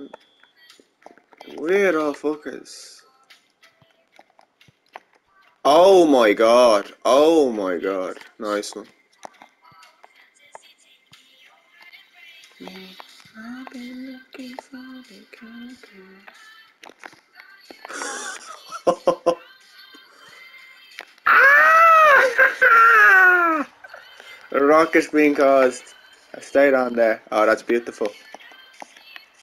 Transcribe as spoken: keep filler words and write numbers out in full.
Weirdo fuckers. Oh my god. Oh my god. Nice one. I've been looking for the copy. A rocket's being caused. I stayed on there. Oh, that's beautiful.